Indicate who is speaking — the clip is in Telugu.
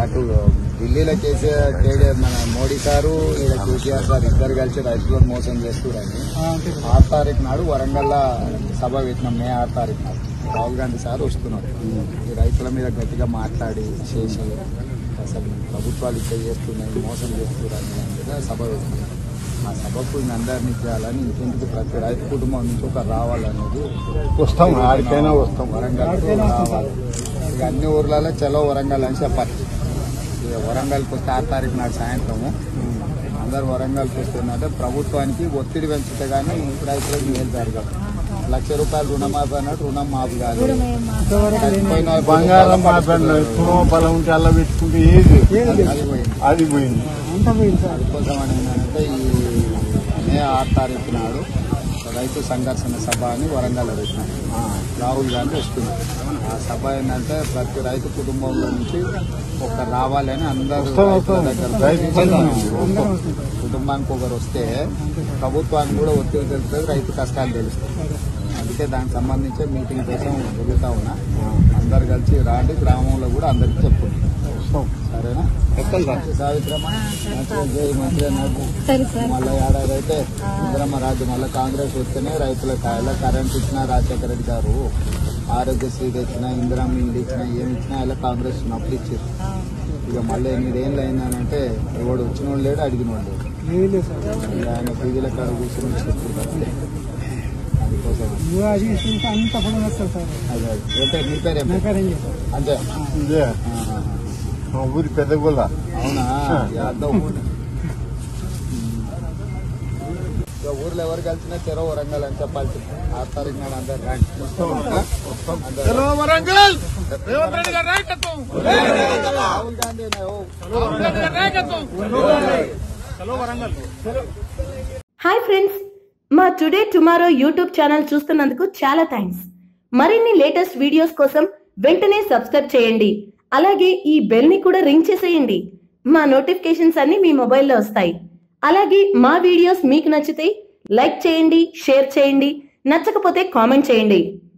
Speaker 1: అటు ఢిల్లీలో కేసీఆర్ మన మోడీ సారు ఈడ కేసీఆర్ సార్ ఇద్దరు కలిసి రైతులను మోసం చేస్తున్నారని 6 తారీఖు నాడు వరంగల్ సభ పెట్టినాం. మే 6 తారీఖు నాడు రాహుల్ గాంధీ సార్ వస్తున్నారు. ఈ రైతుల మీద గట్టిగా మాట్లాడి చేసి అసలు ప్రభుత్వాలు ఇట్లా చేస్తున్నాయి, మోసం చేస్తున్నారని సభ పెట్టినాం. ఆ సభకు అందరినీ చేయాలని ఇంటింటికి ప్రతి రైతు కుటుంబం నుంచి ఒక రావాలనేది
Speaker 2: వస్తాం, ఆడికైనా వస్తాం,
Speaker 1: వరంగల్ రావాలి. ఇక అన్ని ఊర్లలో చలో వరంగల్ అని చెప్పాలి. ఇక వరంగల్కి వస్తే 6 తారీఖు నాడు సాయంత్రము అందరు వరంగల్కి వస్తుందంటే ప్రభుత్వానికి ఒత్తిడి పెంచితే కానీ రైతులకు మేలు జరగదు. ₹1,00,000 రుణమాఫీ అన్నట్టు రుణం మాఫీ కాదు,
Speaker 2: బంగారం మాట్లాడినారు, పొలం ఉంటే అలా పెట్టుకుంటే అది పోయింది.
Speaker 1: అందుకోసం అని ఏంటంటే ఈ మే 6 తారీఖు నాడు రైతు సంఘర్షణ సభ అని వరంగల్ పెట్టినారు. రాహుల్ గాంధీ వస్తున్నారు. ఆ సభ ఏంటంటే ప్రతి రైతు కుటుంబంలో నుంచి ఒక రావాలని అందరూ కుటుంబానికి ఒకరు వస్తే ప్రభుత్వానికి కూడా ఒత్తిడి తెలుస్తుంది, రైతు కష్టాలు తెలుస్తాయి. అందుకే దానికి సంబంధించి మీటింగ్ కోసం జరుగుతూ ఉన్నా. అందరు కలిసి రాండి, గ్రామంలో కూడా అందరికి చెప్పుకుంటాం. సరేనా? సావిత్రమ్మ మళ్ళీ ఏడాది అయితే ఇందిరమ్మ రాజ్యం మళ్ళీ కాంగ్రెస్ వస్తేనే రైతులకు ఇలా కరెంట్ ఇచ్చినా రాజశేఖర రెడ్డి గారు ఆరోగ్యశ్రీ తెచ్చినా ఇందిరమ్మ ఇల్లు ఇచ్చినా ఏమి ఇచ్చినా ఇలా కాంగ్రెస్ ఉన్నప్పుడు ఇచ్చారు. ఇక మళ్ళీ 8 ఏళ్ళు అయిందనంటే ఎవడు వచ్చిన వాళ్ళు లేడు, అడిగిన వాళ్ళు లేడు. ఆయన పీజీల కాడ కూర్చొని చెప్తుంటారు. అందుకోసం మీ పేరే అంతే
Speaker 2: ఊరి పెద్ద గోళ్ళ.
Speaker 1: అవునా? యాదవ్ ఊర్లో ఎవరు కలిసినా చెరో వరంగల్ అని చెప్పాల్సి 6 తారీఖు నాడు అందరు రాహుల్ గాంధీ.
Speaker 3: హాయ్ ఫ్రెండ్స్, మా టుడే టుమారో యూట్యూబ్ ఛానల్ చూస్తున్నందుకు చాలా థ్యాంక్స్. మరిన్ని లేటెస్ట్ వీడియోస్ కోసం వెంటనే సబ్స్క్రైబ్ చేయండి. అలాగే ఈ బెల్ ని కూడా రింగ్ చేసేయండి. మా నోటిఫికేషన్స్ అన్ని మీ మొబైల్లో వస్తాయి. అలాగే మా వీడియోస్ మీకు నచ్చితే లైక్ చేయండి, షేర్ చేయండి, నచ్చకపోతే కామెంట్ చేయండి.